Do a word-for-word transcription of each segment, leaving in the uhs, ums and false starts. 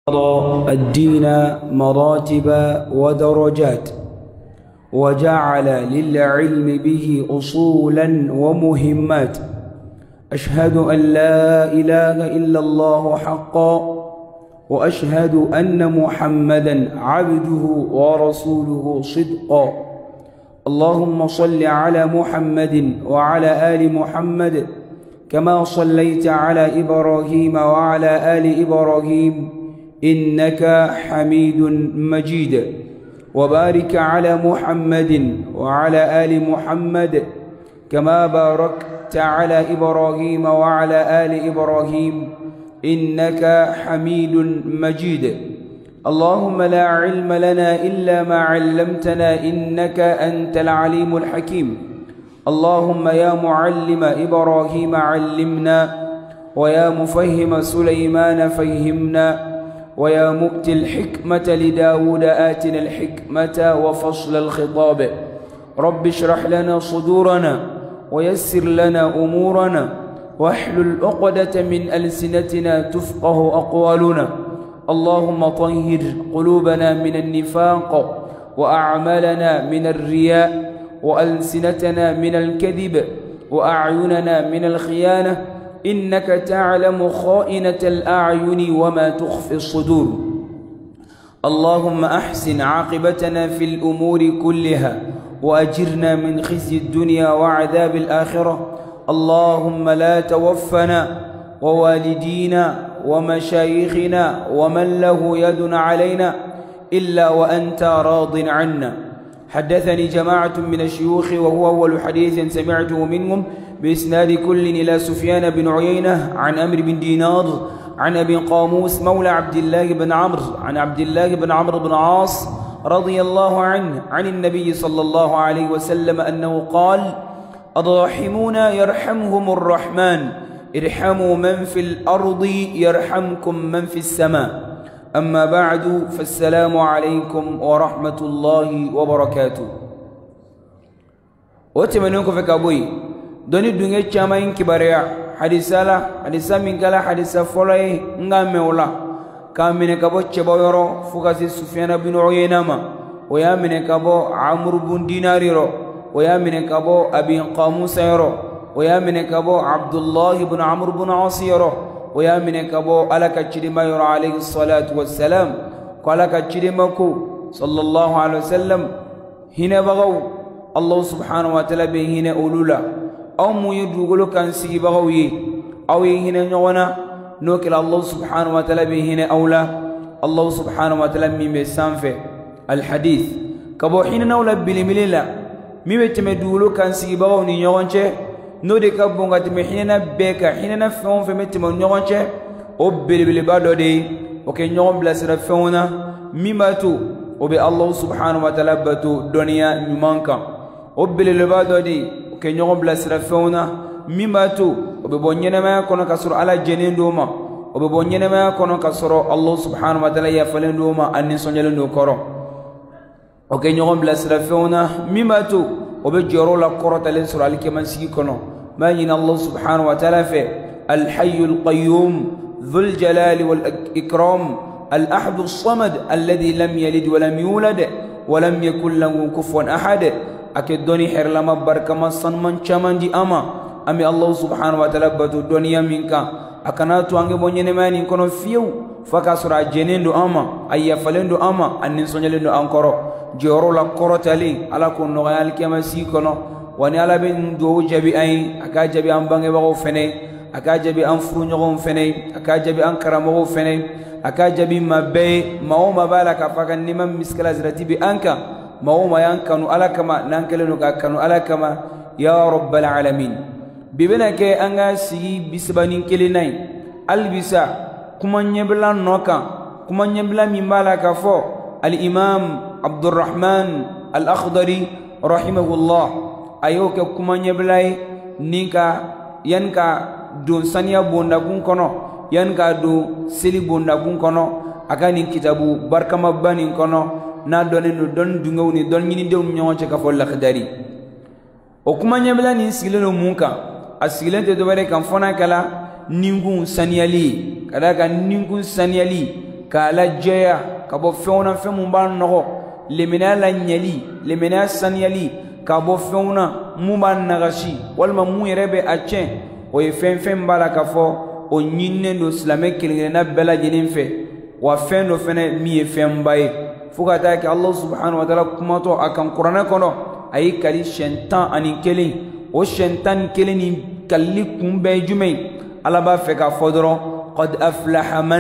الدين مراتب ودرجات، وجعل للعلم به أصولا ومهمات. أشهد أن لا إله إلا الله حقا، وأشهد أن محمدا عبده ورسوله صدقا. اللهم صل على محمد وعلى آل محمد كما صليت على إبراهيم وعلى آل إبراهيم إنك حميد مجيد، وبارك على محمد وعلى آل محمد كما باركت على إبراهيم وعلى آل إبراهيم إنك حميد مجيد. اللهم لا علم لنا إلا ما علمتنا إنك أنت العليم الحكيم. اللهم يا معلم إبراهيم علمنا، ويا مفهم سليمان فهمنا، ويا مؤتي الحكمة لداود آتنا الحكمة وفصل الخطاب. رب اشرح لنا صدورنا ويسر لنا أمورنا، واحلل عقدة من ألسنتنا تفقه أقوالنا. اللهم طهر قلوبنا من النفاق، وأعمالنا من الرياء، وألسنتنا من الكذب، وأعيننا من الخيانة، إنك تعلم خائنة الأعين وما تخفي الصدور. اللهم أحسن عاقبتنا في الأمور كلها، وأجرنا من خزي الدنيا وعذاب الآخرة. اللهم لا توفنا ووالدينا ومشايخنا ومن له يد علينا إلا وأنت راض عنا. حدثني جماعة من الشيوخ، وهو أول حديث سمعته منهم بإسناد كل إلى سفيان بن عيينة عن أمر بن دينار عن أبي قاموس مولى عبد الله بن عمرو عن عبد الله بن عمرو بن عاص رضي الله عنه عن النبي صلى الله عليه وسلم أنه قال: الراحمون يرحمهم الرحمن، ارحموا من في الأرض يرحمكم من في السماء. أما بعد، فالسلام عليكم ورحمة الله وبركاته. وتمنونكم في كابوي دوني دوني تشامين كباريا حديثالا حديثا من كلا حديثا فولاي نغامي ولا كامين كابو تشبايرو فوكاسي سفيان بن عيينة، ويا من كابو عمرو بن دينار، ويا من كابو أبي قاموس، ويا من كابو عبد الله بن عمرو بن عاص، ويا من كابو على كتشريما يرى عليه الصلاة والسلام قال كتشريمكو صلى الله عليه وسلم هنا بغو الله سبحانه وتعالى بهنا أولولا أو مو يدوغلو كان سيجي بغوي أو هنا نوانا نوكل الله سبحانه وتعالى بهنا أولا. الله سبحانه وتعالى ميم سانفه الحديث كابو حين نولا بلمليلا ميم تمدوغلو كان سيجي بغو نيوانشه نودي كابونغا تمحينا بيكا حيننا فون في متمو نيوانشه او بلبل بادو دي وكي نيوان بلاسر فونا ميماتو وبي الله سبحانه وتعالى باتو دنيا نيمانكا او بلبل بادو دي وكي نيوان بلاسر فونا ميماتو وبي بونينا ما يكون كسر على جنين دوما وبي بونينا ما يكون كسر الله سبحانه وتعالى يفلن دوما أني سنجلن دو كورو وكي نيوان بلاسر فونا ميماتو وبجرو لا قرة لنسر عليك من سيكونو ما ين الله سبحانه وتعالى في الحي القيوم ذو الجلال والإكرام الأحد الصمد الذي لم يلد ولم يولد ولم يكن له كفوا أحد. أكيد دوني حر لما بركة ما صنمن شمان دي أما أمي الله سبحانه وتعالى بدو الدنيا منك أكناتو أنجي بوني ما نكونو فيو فكسر جنين دو أما أي فلين دو أما أن نسونجلين دو أنكرو جورو لا قرة لي على كون نغيال كما سيكونو واني على بين دو جبي أي أكا جبي أن بانغي بغو فني أكا جبي أن فرو نغو فني أكا جبي أن كرامغو فني أكا جبي ما بي ما هو ما بالك فكان نمام مسكلا زرتي بأنك ما هو ما ينكنو على كما نانكلنو كانو على كما يا رب العالمين. بيبنا كي أنغا سي بسبانين كليناي البسا كما نيبلا نوكا كما نيبلا ميمبالا كفو الإمام عبد الرحمن الأخضري رحمه الله أيوك كما نبلاي نيكا ينكا دون سانيا بوندا كون كونو ينكا دو سيلي بوندا كون كونو أكاني كتابو بركة مباني كونو نا دون دون دونغوني دون ني دون نيوانشا كفو الأخضري وكما نبلا نسيلو مونكا أسيلن تدوبري كان فونا كلا ningun saniyali kada ka ningun saniyali kala jaya kabo feuna femu ban no lemina la nyali lemina sanyali kabo feuna mu ban nagashi walma mu yerebe achen o ye fen fen bala kafo o nyinne do islamique kelena bela jinin fe wa fen do fene mi fen baye fuka ta ke Allah subhanahu wa ta'ala kuma to akan qur'ana kono ay kali shentan ani kelen o shentan kelen ni kalli kumbe jumay ala ba fe ka fodoro qad aflaha man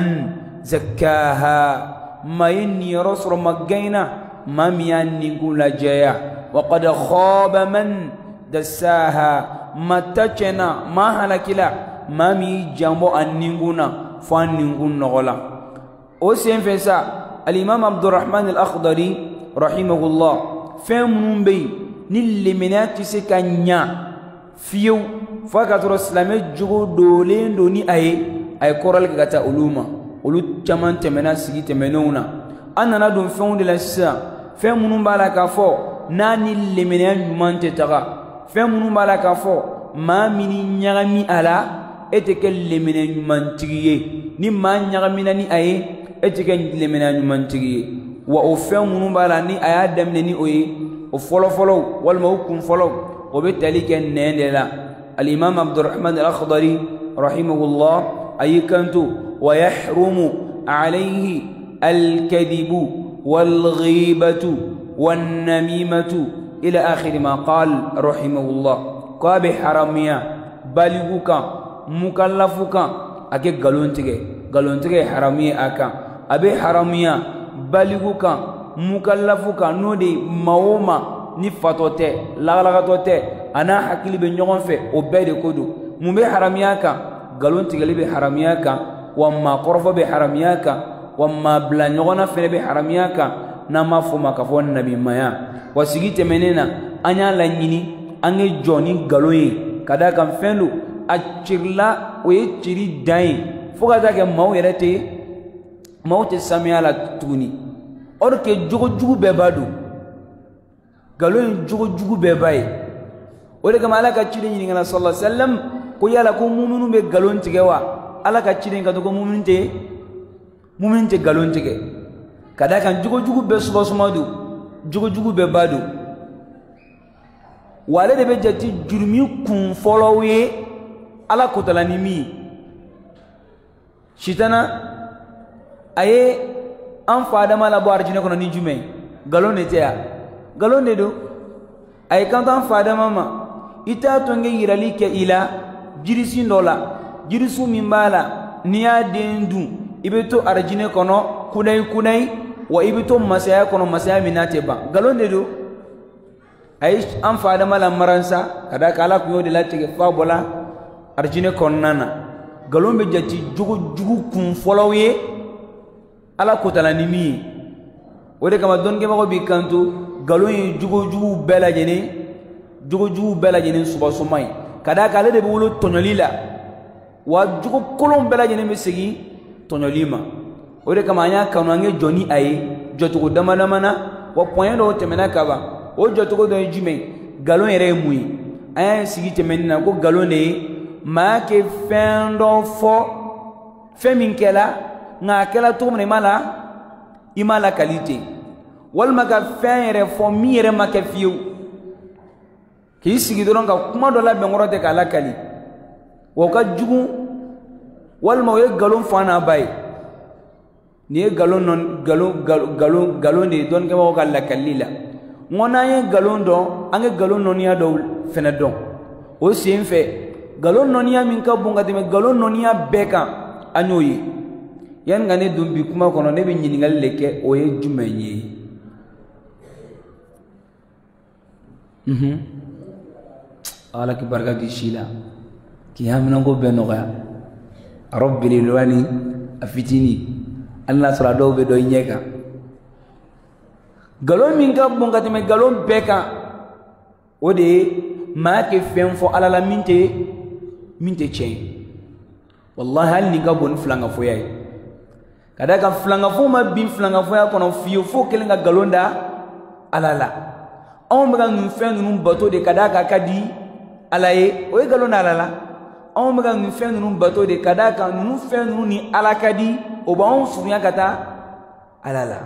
zakkaha ma inni rasul magaina ma miyan ningula jaya wa qad khaba man dassaha matachena ma halakila ma mi jambo anninguna fan ningun nogola o sen fesa الإمام عبد الرحمن الأخضري رحمه الله فهم بي نلمنات سكانيا فيو فقط رسلامي جو دولين دوني أي أي كورال كتا علوما علو تمان تمنا سيجي تمنونا أنا ندون فهم دلسا فهم نبالا كفو ناني لمنات من تتغى فهم نبالا كفو ما مني نغمي على اتكال لمنات من تغيي ni ma nyagamina ni aye etiken lemena nyumantigi wa o fe munu bala ni aya demne ni oyi o folo folo wal mawkum folo o be taliken nendela al imam abdurrahman al akhdari rahimahullah ayikantu wa yahrumu alayhi al kadibu wal ghibatu wan namimatu ila akhir ma qal rahimahullah qabi haramiya baliguka mukallafuka ake galontige galontige haramiye aka abe haramiya baliguka mukallafuka no de maoma ni fatote lagalagatote ana hakili be nyogon fe o bede kodo mumbe haramiya ka galontige libe haramiya ka wamma qorfo be haramiya ka wamma bla nyogona fe be haramiya ka na mafuma ka fon nabi maya wasigite menena anya la nyini ange joni galoye kada kan fendu achirla oye chiri dai fuga ta ke maw yerete maw te samiyala tuni or ke jugo jugo be badu galo jugo jugo be bay o de kama ala ka chiri ni ngala sallallahu alaihi wasallam ko yala ko mu'minu be galon tigewa ala ka chiri ka to ko mu'min te mu'min te galon tige kada kan jugo jugo be suba sumadu jugo jugo be badu wale de be jati jurmi kun followe ala kotalani mi shitana aye an fada mala bo arjine kono ni jume galone teya galone do ay kan an fada mama ita to nge yirali ke ila jirisi ndola jirisu mimbala niya dendu ibeto arjine kono kunai kunai wa ibeto masaya kono masaya minate ba galone do ay an fada mala maransa kada kala ko yodi latige fa bola arjine konnana galombe jati jugu jugu kun folowe ala kotala nimi wode kama don ke mako bi kanto galon jugu jugu bela jene jugu jugu bela jene suba sumai kada kala de bulu tonolila wa jugu kolon bela jene mesigi tonolima wode kama anya kanu ange joni aye jotugo dama dama na wa point do temena kaba o jotugo do jume galon ere mui aya sigi temenina ko galon ne ma ke fendo fo femin kela nga kela to mun mala imala qualité wal maga fere fo mire make fiu ki sigi doron ka kuma do la be ngorote kala kali wo ka jugu wal ma we galon fana bay ni galon non galon galon galon de don ke mo kala kalila ngona ye galon do ange galon non ya do fena don o sin fe galon nonia min ka bunga de galon nonia beka anyoyi yan ngane dumbi kuma kono ne be nyingal leke o ye jumenyi mhm ala ki barka di shila ki hamna go be no ga rabbil lilwani afitini allah sura do be do nyeka galon min ka bunga de galon beka o de ma ke fem fo ala la minte minte chen wallahi hal ni gabon flanga fo yai kada ka flanga fo ma bin flanga fo ya kono fiyo fo kelenga galonda alala on baga ngun fen ngun bato de kada ka kadi alaye o galonda alala on baga ngun fen ngun bato de kada ka ngun fen ngun ni ala kadi وبعون سوريا كتا على لا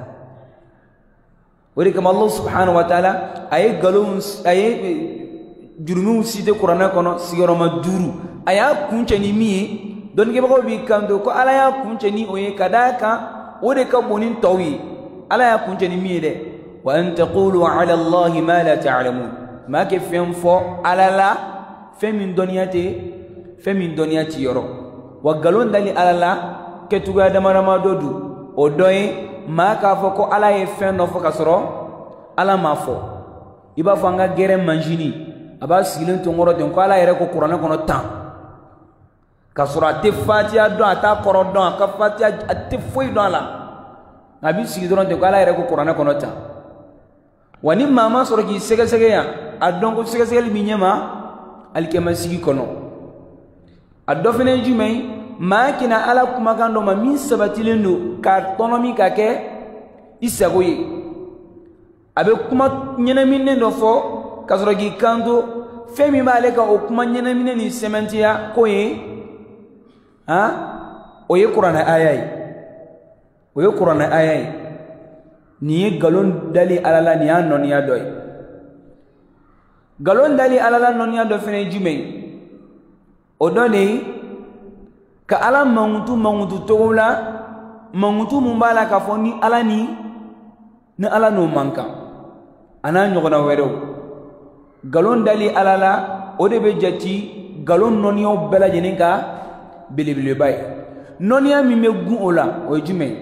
ولكن الله سبحانه وتعالى أي قالون أي جرمون سيد القرآن كنا سيروا ما دورو أيا كونشني مي دون كيبقى بيكاندو كو على يا كونشني وين كذا كا ولك بونين توي على يا كونشني مي ده وأن تقولوا على الله ما لا تعلمون ما كيف ينفع على لا فمن دنياتي فمن دنياتي يرو وقالون دالي على لا كتوغا دمارا ما دودو ودوي ما كافوكو على يفن نفو كسرو على ما فو يبا فانغا غير منجيني ابا سيلن تونغورو تنكو على يركو قران كونو تان كسرو اتفاتيا دون اتا كورو دون كفاتيا اتفوي دون لا ابي سيلن تنكو على يركو قران كونو تان wani mama soro ki sege sege ya adon ko sege sege mi nyama alkema sigi kono addo fene jumay makina ala kuma kando ma min sabatilendo kartonomi kake isagoye abe kuma nyena minne do fo kasoro ki kando femi male ka o kuma nyena minne ni sementia koye ha oye qur'ana ayay oye qur'ana ayay ni galon dali alala ni an non ya doy galon dali alala non ya do fene jumay odone ka ala mangutu mangutu tola mangutu mumbala ka foni ala ni na ala no manka ana nyogona wero galon dali alala ode be jati galon non yo bela jeninka bilibile bay non ya mi megun ola o jumay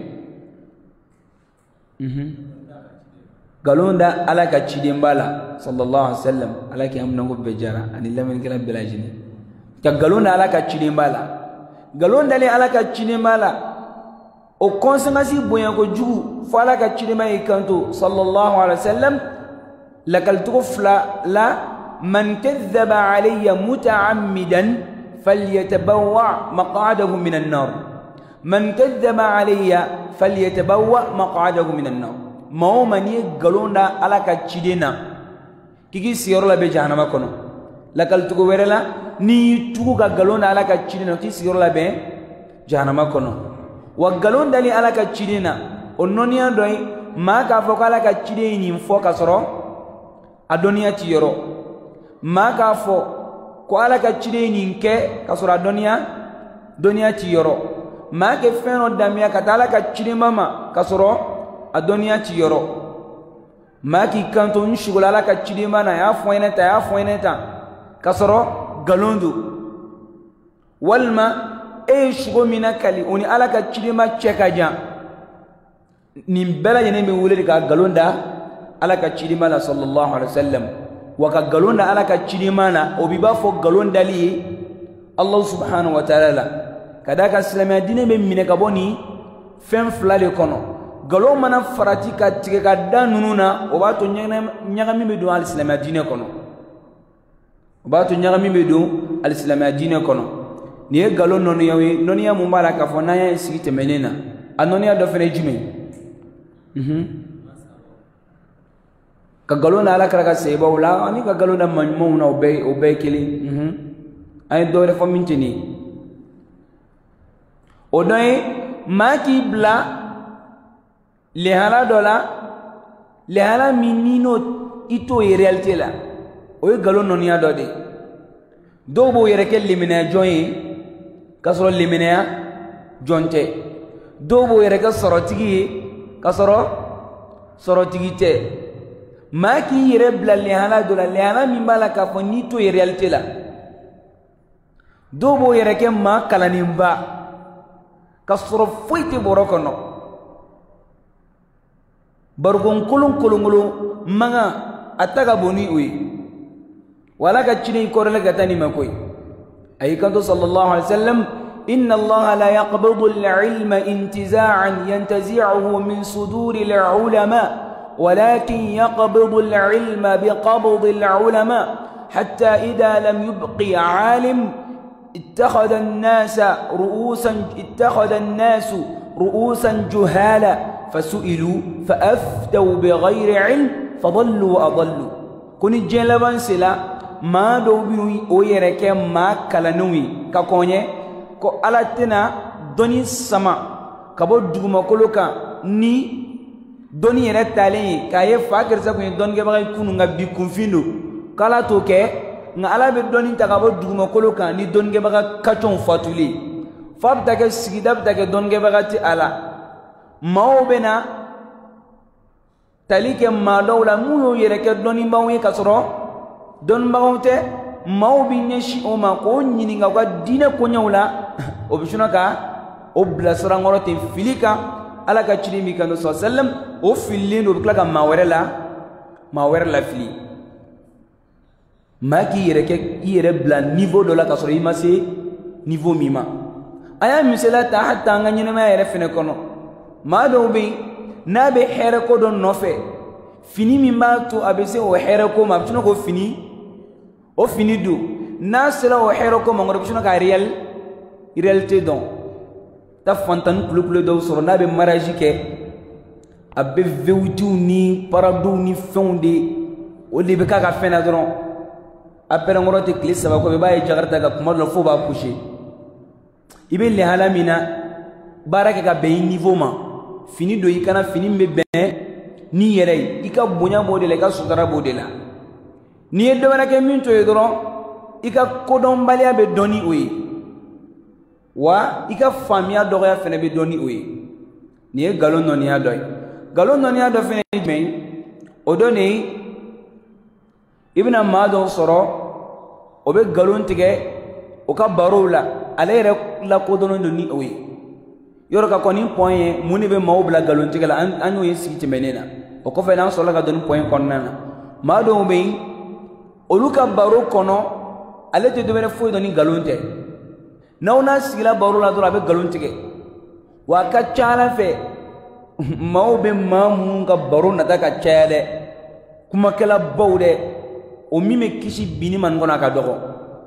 mhm galonda ala ka chidembala sallallahu alaihi wasallam ala ki amna go bejara ani lamen kala belajini ka galonda ala ka chidembala galonda le ala ka chidembala o conséquence boyan ko jugu fala ka chidema e kanto sallallahu alaihi wasallam lakal tufla la man kadhaba alayya mutaammidan falyatabawwa maq'adahu minan nar man kadhaba alayya falyatabawwa maq'adahu minan nar mao mani galonda ala ka chidena kiki siyoro la be jahannama kono lakal tugo werela ni tugo ga galonda ala ka chidena ki siyoro la be jahannama kono wa galonda li ala ka chidena onnonia doy ma ka foko ala ka chideni ni fo ka soro adonia ti yoro ma ka fo ko ala ka chideni nke ka soro adonia donia ti yoro ma ke feno damia katala ka chiri mama kasoro adonia ti yoro ma ki kanto nshugulala ka chiri mana ya foineta ya foineta kasoro galondu walma e shugo mina kali oni ala ka chiri ma chekaja nimbela yene be wule ka galonda ala ka chiri mana sallallahu alaihi wasallam wa ka galonda ala ka chiri mana obiba fo galonda li Allah subhanahu wa ta'ala kadaka silamaya dine be mine ka boni fem flale kono galo mana farati ka tige ka danununa o ba to nyaga mi be do al silamaya dine kono o ba to nyaga mi be do al silamaya dine kono ni galo nonu yawi nonu ya mumbara ka fona ya sigite menena anoni ya do fene jime mhm ka galo na ala kara ka seba wala ani ka galo na manmo na obe obe kili mhm ay do re famintini odoy maki bla lehala dola lehala minino ito e realite la oy galo nonia dode dobo yereke limina joyi kasoro limina jonte dobo yereke sorotigi kasoro sorotigi te maki yere bla lehala dola lehala mimbala ka fo nito e realite la dobo yereke ma kalanimba kasoro foite borokono bargon kulun kulungulu manga ataga boni uyi wala ka chini korele gatani makoy ay kanto sallallahu alaihi wasallam inna allaha la yaqbidu al-ilma intiza'an yantazi'uhu min suduri al-ulama walakin yaqbidu al-ilma biqabdi al-ulama hatta idha lam yubqi 'alim اتخذ الناس رؤوسا اتخذ الناس رؤوسا جهالا فسئلوا فأفتوا بغير علم فضلوا وأضلوا كن جلبان سلا ما دوبي ويرك ما كلنوي ككوني كو ألاتنا دوني السما kabo duguma koloka ni doni yere talen ka ye fa kersa kun don ge bagay kunu nga bi kunfindo kala to ke nga ala be doni ta kabo duguma koloka ni don ge baga kachon fatuli fab ta ke sigidab ta ke don ge baga ti ala mawo bena talike ma dawla mu yere ke doni bawo ka soro don bawte mawo bi neshi o ma ko nyini nga ga dina ko nyawla o bishuna ka o blasra ngorote filika ala ka chiri mi kanu sallam o filin o bikla ka mawere la mawere la fili maki yere ke yere bla niveau de la ka soro imase niveau mima aya misela ta hatta nga nyine ma yere fene kono ma do be na be here ko don nofe fini mi ma to abese o here ko ma bituno ko fini o fini du na sela o here ko ma ngoro bituno ka real réalité donc ta fantan plus plus do soro na be mariage ke abbe vewtu ni parado ni fonde o libe ka ka fena doron après ngoro te clé ça va ko be baye jagarta ga kuma lo fo ba coucher ibe le halamina baraka ka be niveau ma fini do ikana fini be ben ni yere ika bonya modele ka sutara bodela ni e do ke min to doron ika kodon balia be doni oyi wa ika famia doya fene be doni oyi ni e galon nonia doy galon nonia do fene men odoni ibn amado soro obe galon tige o ka barola alere la kodono doni oyi yoro ka koni point muni be mawbla galon tige la anu yesi timenena o ko fena so la ka doni point konnana mado be oluka baro kono alete do bene fo doni galon te nawna sigila baro la do abe galon tige wa ka chala fe mawbe mamu ka baro na ka chale kuma kala bawde o mime kishi bini man gona ka dogo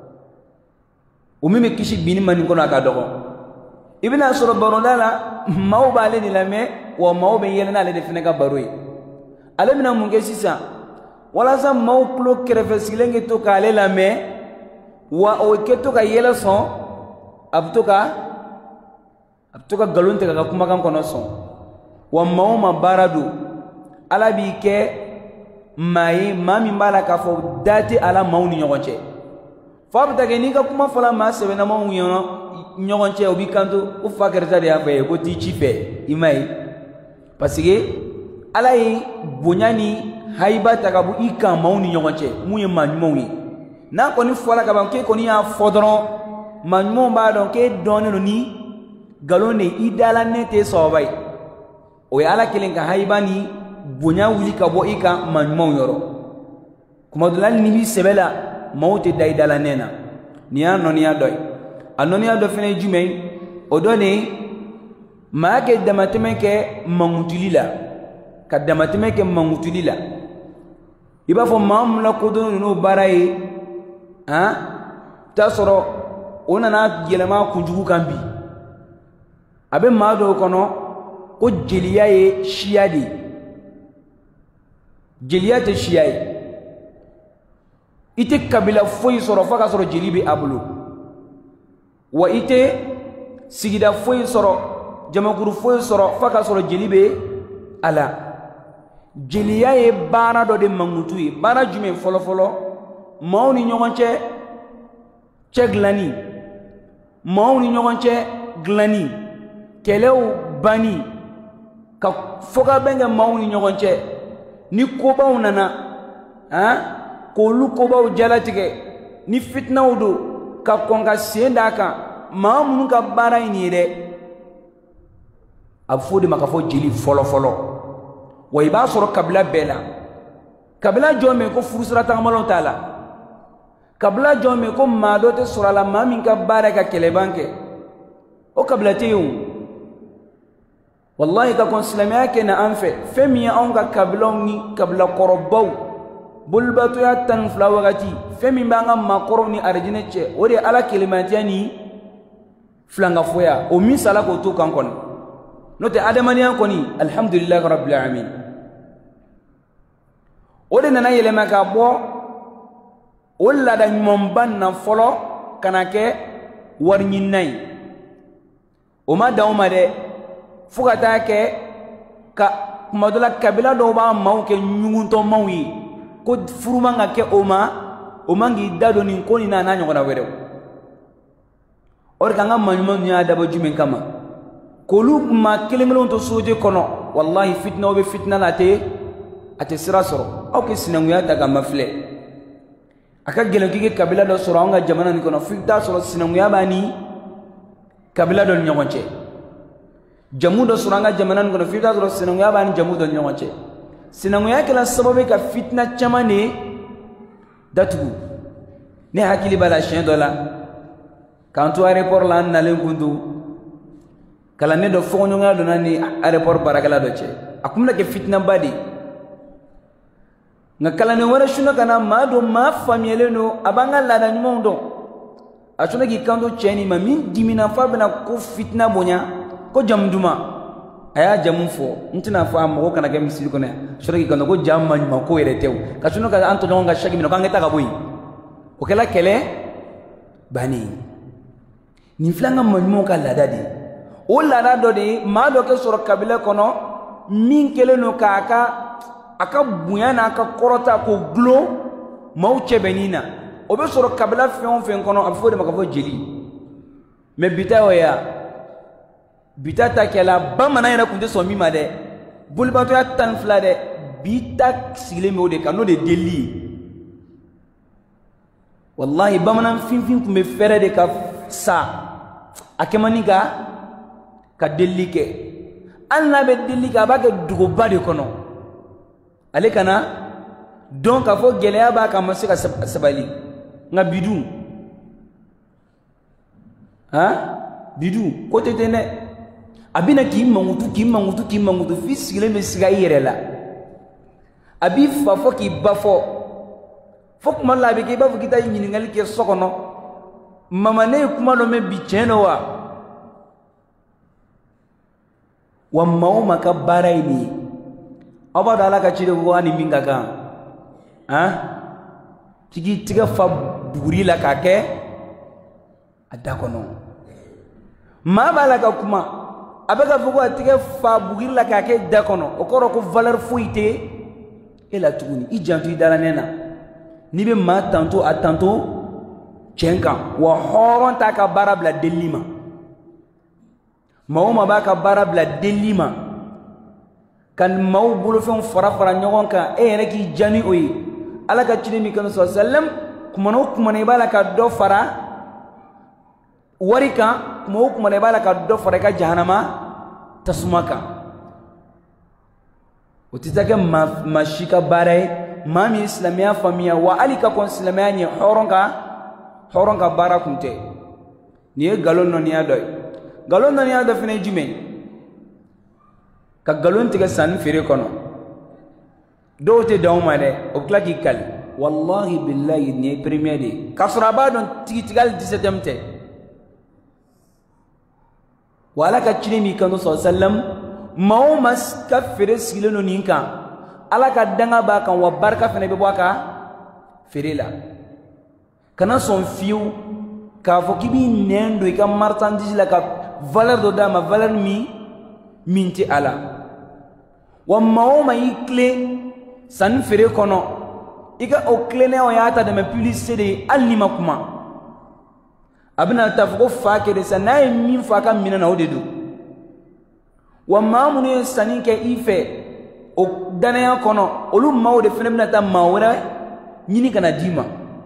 o mime kishi bini man gona ka dogo ibina soro baro dala mawba le ni lame wa mawbe yelena le define ka baro yi ale mina munge sisa wala sa maw klo krefe silenge to ka le lame wa o keto ka yela son abtuka abtuka galunte ka kuma kan kono son wa mauma baradu ala bi ke mai mami mbala ka fo dati ala mauni nyogonche fabta ke ni ka kuma fala ma sebe na mauni nyogonche obi kanto u fakerta de afa ko ti chife imai pasige ala yi bonyani haiba takabu ika mauni nyogonche muye manmowi na ko ni fala ka ban ke ko ni ya fodron manmo ba don ke donno ni galone idala nete sobai o ya ala kelen ka haibani bunya wuli ka bo ika manmo yoro kuma dulal ni bi sebela mawte dai dala nena niya nonia doy anonia do fene jumay o doni ma ke damateme ke mangutulila ka damateme ke mangutulila iba fo mamla ko do no barai ha tasoro ona na yelema kunjugu kambi abe mado kono ko jeliya ye shiya de jeliya te shiya ye ite kabila foyi soro faka soro jelibe abulu wa ite sigida foyi soro jamakuru foyi soro faka soro jelibe ala jeliya ye bana do de mangutu ye bana jume folo folo mauni nyonche cheglani mauni nyonche glani kelew bani ka foga benga mauni nyonche ni kobaw nana ha ko lu kobaw jalatige ni fitna wudu ka konga senda ka mamun ka bara ini de afudi makafo jili folo folo way ba soro kabila bela kabila jome ko furusra ta malon taala kabila jome ko madote surala mamin ka bara ka kelebanke o kabila teyu wallahi ka kon islamia ke na anfe femi ya onga kabila ni kabila korobaw bulbatu ya tan flawagati femi banga makoro ni arjineche ode ala kelimatiani flanga foya o misala ko to kan kon note adamaniya koni alhamdulillah rabbil alamin ode nana yelema ka bo wala da nyomban na folo kanake warnyi nay o ma dawma de fugata ke ka madula kabila do ba maw ke nyungunto mawi ko furuma nga ke oma o mangi dado ni ko ni na na nyogona were or kanga manyuma nya dabo jumen kama kolu ma kelengelon to soje kono wallahi fitna o be fitna late ate sira soro o ke sinanguya daga mafle aka gelo kike kabila do soro nga jamana ni kono fitna soro sinanguya bani kabila do nyogonche jamu do soro nga jamana ni kono fitna soro sinanguya bani jamu do nyogonche sinanguya kala sababe ka fitna chamane datugu ne hakili bala shen dola kanto aéroport la nalen kundu kala ne do fonyo nga do nani aéroport barakala do che akumna ke fitna badi nga kala ne wara shuna kana ma do ma famiyele no abanga la da nyumondo ashuna ki kando cheni ma min dimina fa bena ko fitna bonya ko jamduma aya jamu fo ntina fa mo kana ke misiri ko ne shura ki kando ko jamma ma ko yere tew ka shuna ka anto nga shagi mino kanga ta ka boy o kala kele bani ni flanga mo ka la dadi o la da do de ma do ke soro kabila kono min kele no kaka aka bunya na aka korota ko glo mau chebenina o be soro kabila fion fen kono afo de makafo jeli me bita oya bita ta kala ba mana ina kunde so mi ma de bulbato ya tan fla de bita sile me o de kano de deli wallahi ba mana fin fin kumbe fere de ka sa akemani ga ka deli ke alla be deli ka ba ke dugo ba de kono ale kana donc afo geleya ba ka masika sabali nga bidu ha bidu ko tetene abina ki mangutu ki mangutu ki mangutu fisigile me siga yerela abi fafo ki bafo fok man la be ki bafo kita yini ngal ke sokono mama ne kuma no me bicheno wa wa mauma ka baraini aba dala ka chire ko ani minga ka ha tigi tiga fa buri la ka ke adakono ma bala ka kuma abaka fugo tiga fa buri la ka ke dakono okoro ko valeur fuite e la tuguni i jantu dala nena ni be ma tanto a tanto chenka wa horon ta ka barabla delima mauma ba ka barabla delima kan maw bulu fen fara fara nyogon ka e yere ki jani oyi ala ka cini mi kan sallam kuma no kuma ne bala ka do fara warika kuma kuma ne bala ka do fara ka jahannama tasumaka utitake ma mashika bare mami islamia famia wa alika kon islamia ni horonka horonka bara kunte ni galon no ni adoy galon no ni ado fene jime ka galon tiga san fere kono do te dawma de o klaki kal wallahi billahi ni premier de kasra ba don tigi tigal dix-septième te wala ka chini mi kanu sallam maw mas ka fere sileno ninka ala ka danga ba kan wa barka fene be boaka fere la kana son fiu ka fo kibi nendo ka marchandise la ka valeur do dama valeur mi minti ala wa maw ma ikle san fere kono ika o klene o yata de me publicité alima kuma abna tafgo faake de sanay min faaka minana o dedu wa mamunu sanin ke ife o danaya kono olu mawde fenemna ta mawra nyini kana dima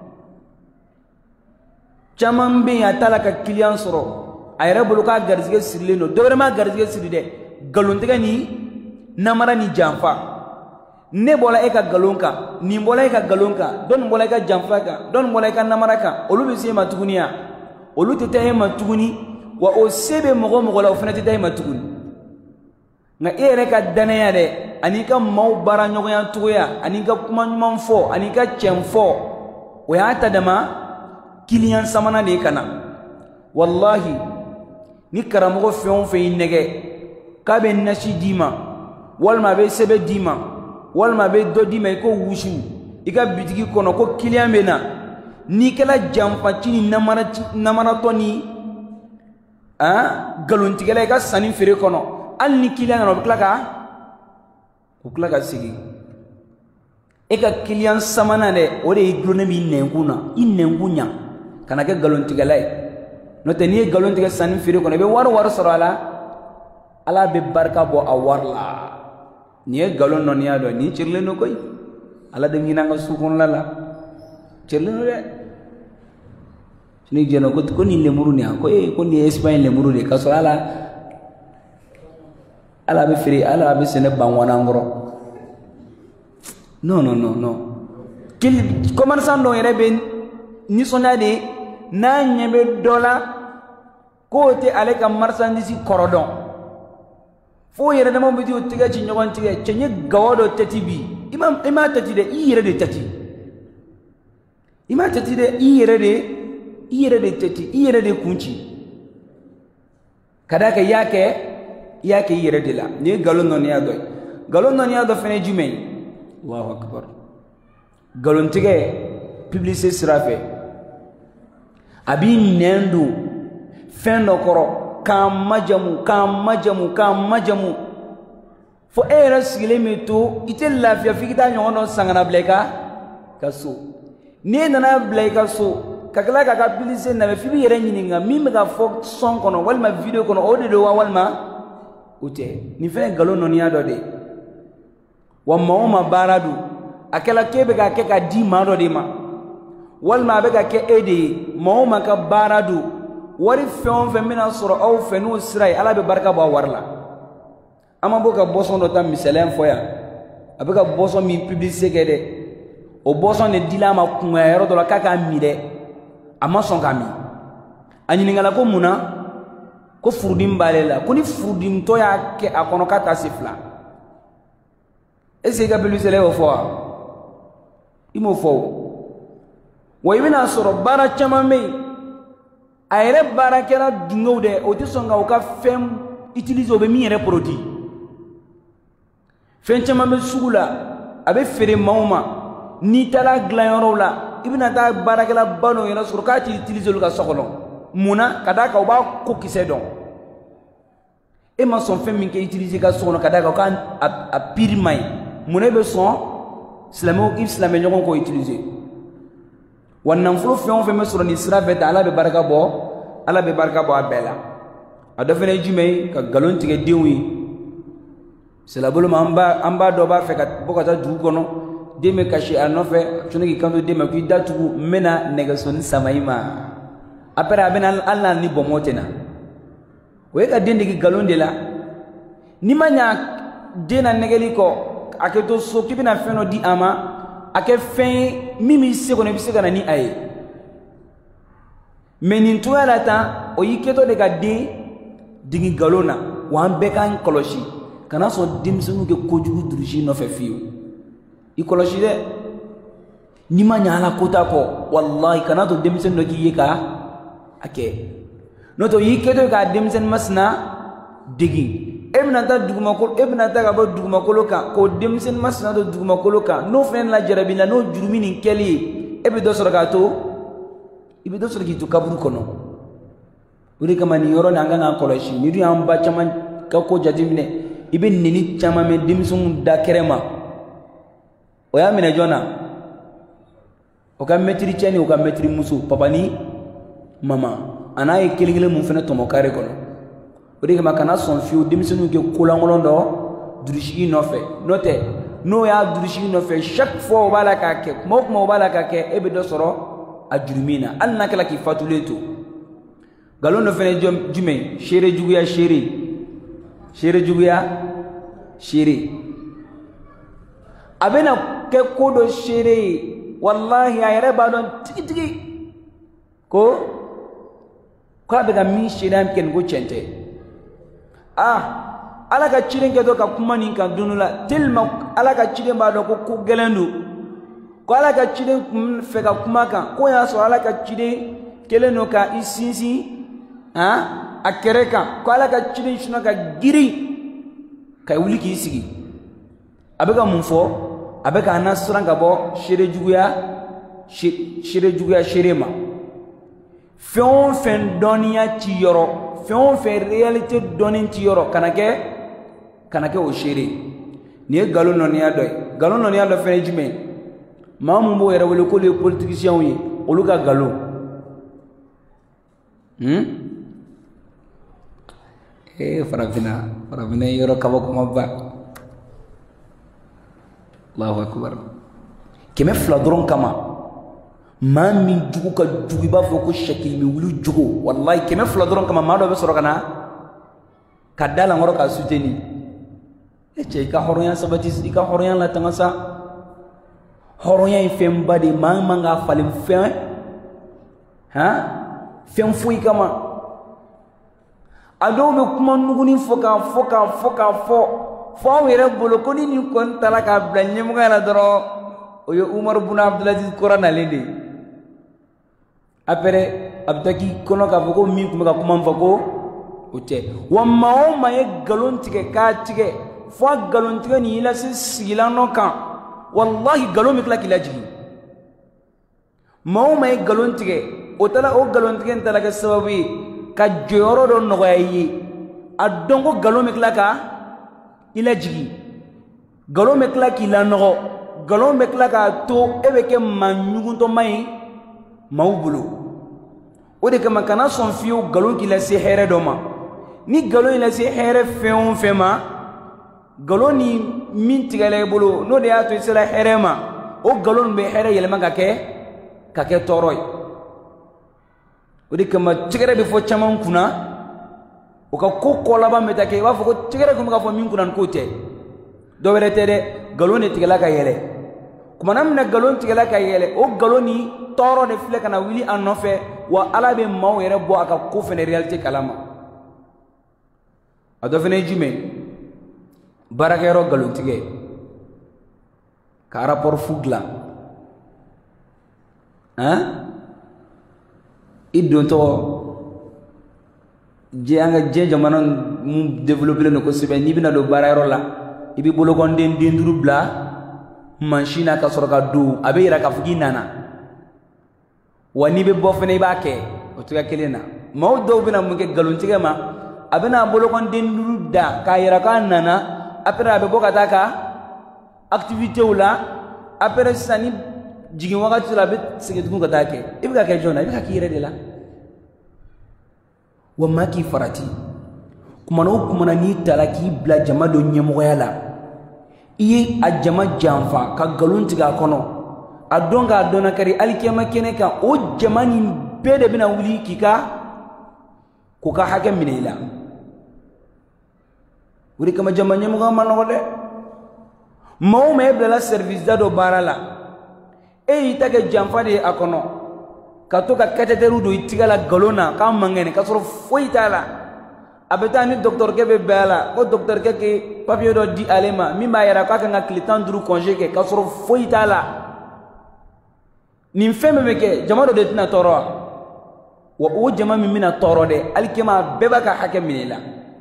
chamambe ya talaka client soro ayra buluka garzige sirleno dogrema garzige siride galontiga ni namara ni jamfa ne bola eka galonka ni bola eka galonka don bola eka jamfa ka don bola eka namara ka olu be se matuguniya olu tete matuguni wa o sebe mogo mogo la o fana tete matuguni nga ere ka danaya de anika maw bara nyogo yan tuya anika kuma nyman fo anika chemfo o ya tadama kiliyan samana de kana wallahi ni karamogo feon fe nege kabe nashi dima walma be sebe dima walma be do dima ko wushu iga bitigi kono ko kiliyan bena ni kala jampa chini namara namara toni ah galuntigala ka sanin fere kono an ni kilian no klaka ku klaka sigi e ka kilian samana de o de glone mi nenguna in nengunya kana ke galon tigalai no te ni galon tiga sanin firi ko ne be war war sorala ala be barka bo awarla ni galon non ya do ni cirle no koy ala de ngina nga sukon lala cirle no de ni jeno ko ko ni le muruni ko e ko ni Espagne le muruni ka so ala ala be firi ala be sene bangwana ngoro non non non non kil commerçant do yere be ni sonade na nyebe dola ko te ale ka marchandise korodon fo yere de mo bi o tiga ci nyogon tiga ci ni gawodo tati bi imam ima tati de i yere de tati ima tati de i yere de i yere de tati i yere de kunci kada ka yake yake yere de la ni galon non ya doy galon non ya do fene jumay Allahu akbar galon tiga publicité sirafe abi nendu fendo koro kam majamu kam majamu kam majamu fo era sigile meto ite lafiya fikita nyono sangana bleka kaso ne nana bleka so kakala kaka publicité na be fibi yere nyininga mimi ga fo son kono walma video kono ode do walma ute ni fe galon non ya do de wa mauma baradu akela kebe ga ke ka di ma do de ma walma be ga ke ede mauma ka baradu wari fen fen mina soro aw fenu sirai ala be barka ba warla ama boka boson do tam misalen foya abeka boson mi publicité kede o boson ne dilama kuma yero do la kaka mi de ama son kami anyini ngala ko muna ko furdim balela ko ni furdim to ya ke akono kata sifla ese ga belu sele o fo imo fo wo ibina soro bara chama me ayre bara kera dingo de o ti songa o ka fem utiliser o be mi yere produit fen chama be sugula abe fere mauma ni tala glayoro la ibina ta bara kera bano yena soro ka ti utiliser lu ka sokolo muna kada ka o ba ko kisedon e ma son fem min ke utiliser ka sokolo kada ka kan a pire mai muna be son islamo islamo nyon ko utiliser wannan fulu fion fe mesoro ni sira vet ala be baraka bo ala be baraka bo abela adofene jume ka galon tige diwi sela bolo mamba amba do ba fe ka bokata du kono deme kashi anofe tuniki kando deme ku datu mena negason samaima apera bena alla ni bomotena we ka dende ki galon de la ni manya dena negeli ko aketo so kibina feno di ama ake fen mimi se ko ne bise kana ni aye menin to ala ta o yiketo de ga de digi galona wan be kan koloshi kana so dimsunu ke kojugu durushi no fe fiu i koloshi de ni ma nyala kota ko wallahi kana to dimsen no ki yeka ake no to yiketo ga dimsen masna digi ebna ta duguma ko ebna ta ga ba duguma ko loka ko demsen masna do duguma ko loka no fen la jarabina no jurumini keli ebe do soro ka to ibe do soro ki to kaburu kono uri kama ni yoro nanga nga koloshi ni du amba chaman ka ko jadimne ibe nini chama me dimsun da kerema o ya mina jona o ka metri chani o ka metri musu papa ni mama anaye kelingile mun fena to mo kare kono odi kama kana son fiu dimisunu ke kulangolon do durushi no fe note no ya durushi no fe chaque fois wala ka ke mok mo wala ka ke ebe do soro ajurmina anna kala ki fatuleto galon no fene jom jume shere juguya shere shere juguya shere abena ke kodo shere wallahi ayre badon tigi tigi ko ko be ga mi shere am ken go chente ah ala ka ciren ke do ka kuma nin kan dunula tilma ala ka ciren ba do ko ku gelendu ko ala ka ciren fe ka kuma kan ko ya so ala ka ciren keleno ka isinsi ha akereka ko ala ka ciren shino ka giri kay wuli ki sigi abega mun fo abega anasran ga bo shere juguya shere juguya sherema fion fen donia ci yoro fion fe réalité donin ci yoro kanake kana ke o shere ni galo non ya doy galo non ya do fene jime mamu bo yere wala ko les politiciens yi olu ka galo hmm eh farafina farafina yoro kabo ko mabba Allahu akbar keme fla doron kama ma min jugu ka jugu ba fo ko shakil mi wulu jugu wallahi keme fla doron kama ma do be soro kana kadala ngoro ka suteni e che ka horonya sabati ka horonya la tangasa horonya fem badi ma manga falim fem ha fem fui kama ado be kuma nuguni foka foka foka fo fo were bolo ko ni kon talaka blanye mu ngala doro oyo Umar ibn Abdulaziz Qur'an alende apere abdaki kono ka foko mi kuma ka kuma foko ote wamma o ma ye galon tige ka tige fo galon tige ni ila si silano kan wallahi galon mi kala kilaji ma o ma ye galon tige o tala o galon tige ntala ka sababu ka joro do no yi adongo galon mi kala ka ilaji galon mi kala ki la no galon be kla ka to ebe ke manyugun to mai mawbulo o de kama kana son fiyo galon ki la se here do ma ni galon la se here feon fema galon ni min tigale bolo no de ato sela here ma o galon be here yelma ka ke ka ke toroy o de kama tigere be fo chaman kuna o ka ko kola ba meta ke wa fo ko tigere ko ka fo min kuna ko te do wele tede galon ni tigala ka yele kuma namna galon tigala ka yele o galoni toro de fle kana wili anofe wa ala be maw yere bo aka ko fene reality kalama ado fene jime barakero galon tige ka rapport fugla hein idon to je anga je jamana mu développer no ko sibe ni bina do barakero la ibi bolo kon den denduru bla manchina ka soro ka do abe yira ka fugi nana wani be bo fene ba ke o tuga kelena maw do bina mu ke galon tige ma abena bolo kon denduru da ka yira ka nana apera abe bo kata ka activité wala apera sani jigi wakati la be sege dum ka take ibi ka ke jona ibi ka kire de la wa maki farati kuma no kuma ni talaki bla jama do nyemo yala iye a jama janfa ka galon tiga kono adonga adona kari alkiyama kene ka o jama ni bede bina wuli kika ko ka hake minela wuri kama jama nyemo ga man wole maw me bla service da do barala e ita ke janfa de akono ka to ka kateteru do itigala galona ka mangene ka soro foitala abetani docteur ke be bela ko docteur ke ke papier do di alema mi ma yara ka nga client duru congé ke ka soro foitala nim feme be ke jama do de tina toro wa o jama mi mina toro de alkema beba ka hake minela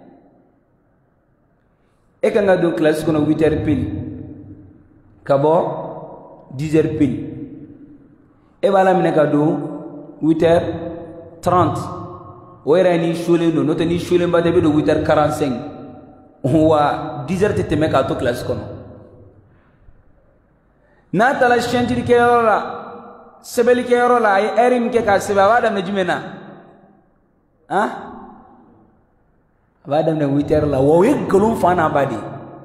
e ka nga do classe ko no huit heures pile kabo dix heures pile e bala mina ka do huit heures trente wera ni shule no note ni shule mbade be do huit heures quarante-cinq wa dix heures tete me ka to classe kono na tala shanti ke yorola sebeli ke yorola ay erim ke ka seba wada me jumena ha wada me huit heures la wo we golum fana badi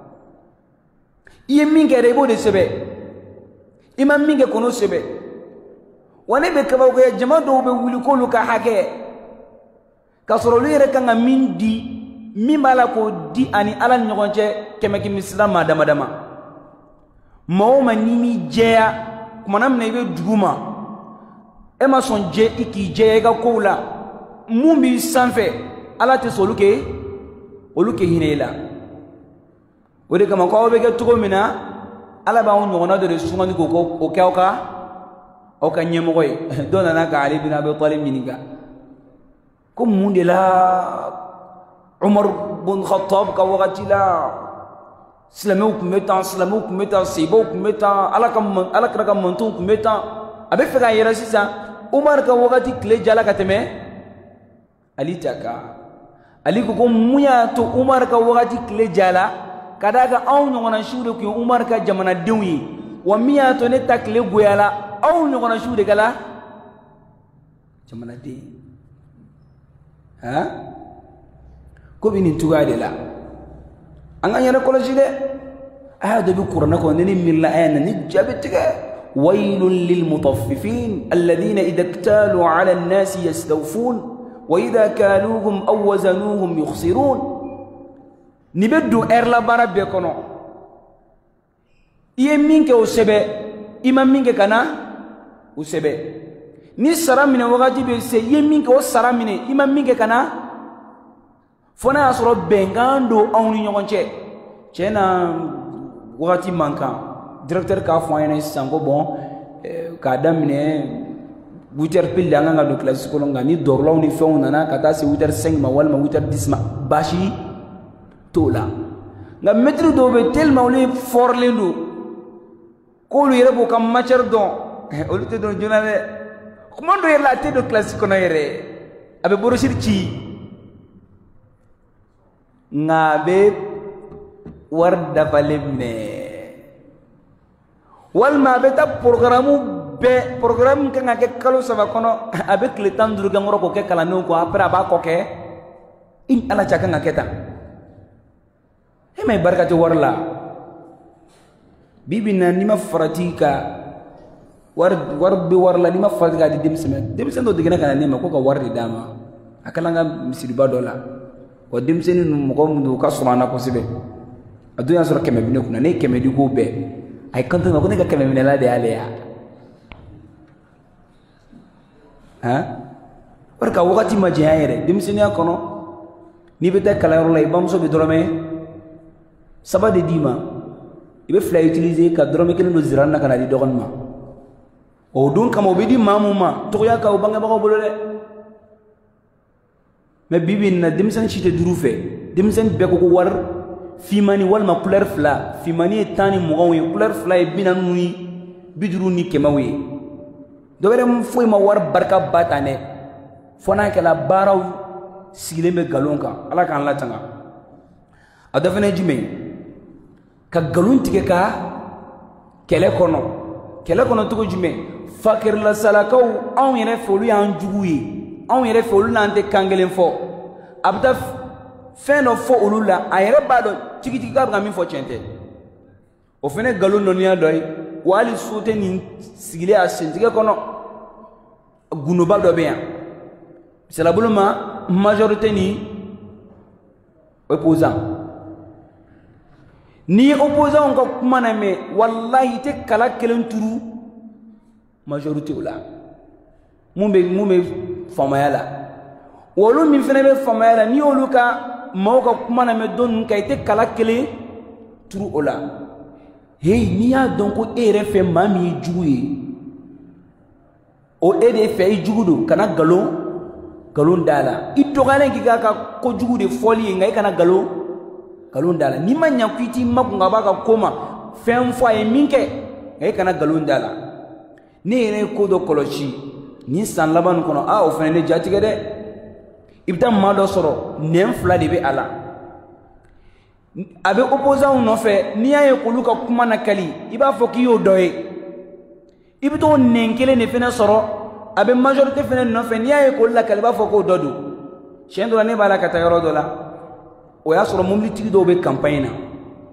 iye minge rebo de sebe imam minge kono sebe wane be ka ba ko jama do be wuli ko lu ka hake kasoro lu yere kan min di mi mala ko di ani ala nyogonche kemeki mislam madama dama mawma ni mi jeya kuma namne be duguma e ma son je iki jeya ga kola mumbi sanfe ala te soluke oluke hinela wode kama ko be ga tugo mina ala ba won nyogona de sungani ko ko o kawka o ka nyemoy dona na ka ali bin abi talib miniga كم من لا عمر بن خطاب كوغتي لا سلموك متى سلموك متى سيبوك متى على كم على كركم منتوك متى أبي فكان يرسيسا عمر كوغتي كلي جالا كتمه علي تكا علي كوكم ميا تو عمر كوغتي كلي جالا kadaga aw nyongona shude ku Umar ka jamana dewi wa miya to ne takle goyala aw nyongona shude kala jamana de ha ko binin tuga de la an an yana koloji de aya do bi qur'ana ko ne milla ayana ni jabitiga wailul lil mutaffifin alladhina idha iktalu ala an-nas yastawfun wa idha kaluhum aw wazanuhum yukhsirun ni beddu erla barabe kono iye minke o sebe ima minke kana o sebe ni saramine wakati be se iye minke o saramine ima minke kana fona asro bengando awni nyogonche chena wakati manka directeur ka fo ayna sango bon ka damine huit heures pile nga nga do classe ko nga ni dorlaw ni fewna na kata se huit heures cinq ma wal ma huit heures dix ma bashi tola nga metri do be tellement le forlendu ko lu yere bo kam matière don o lu te don jonale comment do yere la te do classe ko na yere abe borosir ci nga be war dafalemne wal ma be ta programme be programme ka nga ke kalo saba kono avec le temps du gangoro ko ke kala no ko après aba ko ke in ala chaka nga keta e may barkati warla bibi na nima faratika war war bi warla nima faratika di dem semaine dem sendo digena kana nima ko ka wardi dama akala nga misiri badola ko dem seni no ko mu ka sumana ko sibe adunya sura keme bine kuna ne keme di ko be ay kanto ko ne ka keme bine la de ale ya ha warka wakati ma jayere dem seni akono ni be ta kala ro lay bam so bi dorome saba de dima ibe fla utiliser ka drome kene do ziranna kana di dogon ma o dun kamo be di mamuma to ya ka o banga ba ko bolole me bibin na dimsan chite durufe dimsan be ko war fimani wal ma couleur fla fimani tani mo gonwe couleur fla e binan nui biduru ni kemawe do bere mo foy ma war barka batane fona kala baraw sigile me galonka ala kan la tanga adafene jime ka galun tige ka kele kono kele kono tugo jume fakir la salakaw on yere folu yan juguyi on yere folu nante kangelen fo abda fin no fo ulula ayere bado tigi tigi ka min fo chente o fene galun no niya doy wali soute ni sigile a sentige kono guno bado be yan c'est la buluma majorité ni opposant ni opposant ko kuma na me wallahi te kala kelen turu majorité wala mumbe mumbe famayala wolu min fene be famayala ni olu ka mawka kuma na me don kay te kala kelen turu ola hey ni ya donc ko ere fe mami juguye o ede fe jugudo kana galo galon dala ito galen ki ka ko jugude folie ngai kana galo galon dala ni manya kwiti makunga baka koma fem fo ay minke ngay kana galon dala ni ne ko do kolochi ni san laban kono a o fene jati gede ibta ma do soro nem fla de be ala abe opposant no fe ni ay ko luka kuma na kali iba fo ki yo doye ibto nenkele ne fene soro abe majorité fene no fe ni ay ko la kali ba fo ko dodo chendo la ne bala ka tayoro dola o ya soro mumli tigi do be campagne na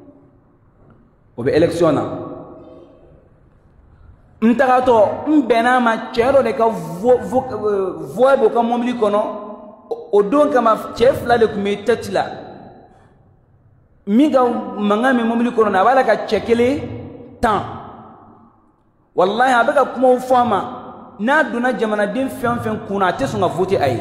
o be election na ntagato mbena ma chero de ka voix bo ka mumli kono o don kama chef la le kuma tetla mi ga mangame mumli kono na bala ka chekele tan wallahi abeka kuma fama na duna jamana din fen fen kuna te sunga voter ay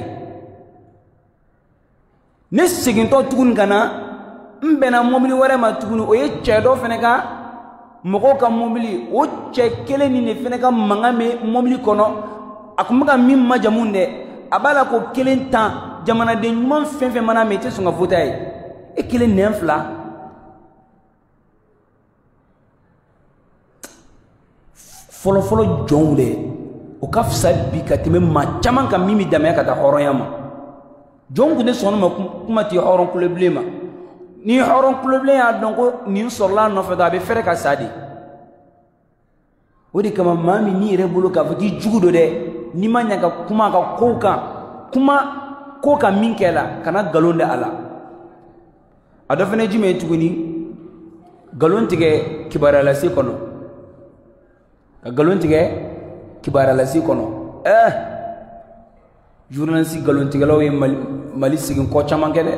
ne siginto tugun kana mbena mobili wara ma tugun o ye chedo fene ka moko ka mobili o chekele ni ne fene ka mangame mobili kono akumuka min majamunde abala ko kelen tan jamana de nyum fen fen mana mete sunga votai e kelen ne fla folo folo jongle o ka fsa bi ka teme ma chaman ka mimi damaya ka ta horoyama jongu ne sono ma kuma ti horon kule blema ni horon kulobilen y'a dɔn ko nin sɔrɔla nɔfɛ dɔ a bɛ fɛrɛ ka sa de o de kama maa min n'i yɛrɛ bolo k'a fɔ k'i jugu don dɛ n'i ma ɲa ka kuma a ka kow kan kuma ko ka min kɛ la kana nkalon da a la a dɔ fana ye jumɛn ye tuguni nkalon tigɛ kibaruya lase kɔnɔ ka nkalon tigɛ kibaruya lase kɔnɔ eh journaliste nkalon tigɛlaw ye mali mali segin kɔ caman kɛ dɛ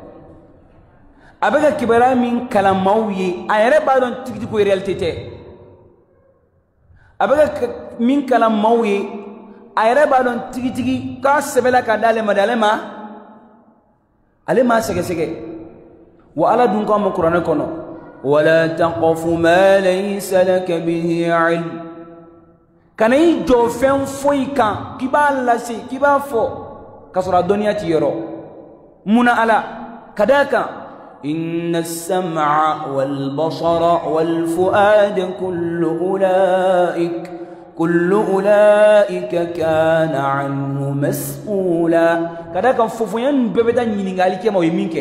a bɛ ka kibaruya min kalan maaw ye a yɛrɛ b'a dɔn tigitigi ko réalité tɛ a bɛ ka min kalan maaw ye a yɛrɛ b'a dɔn tigitigi k'a sɛbɛla ka d'ale ma d'ale ma ale m'a sɛgɛsɛgɛ wa ala dun k'a ma kuranɛ kɔnɔ wala taqfu ma laysa laka bihi ilm kana i jɔ fɛn foyi kan k'i b'a lase k'i b'a fɔ k'a sɔrɔ a dɔnniya t'i yɔrɔ munna ala ka d'a kan inna as-sam'a wal basara wal fu'ada kullu ulaik kullu ulaika kana anhu mas'ula ka d'a kan fofonya nin bɛɛ bɛ taa ɲininkali kɛ ma o ye min kɛ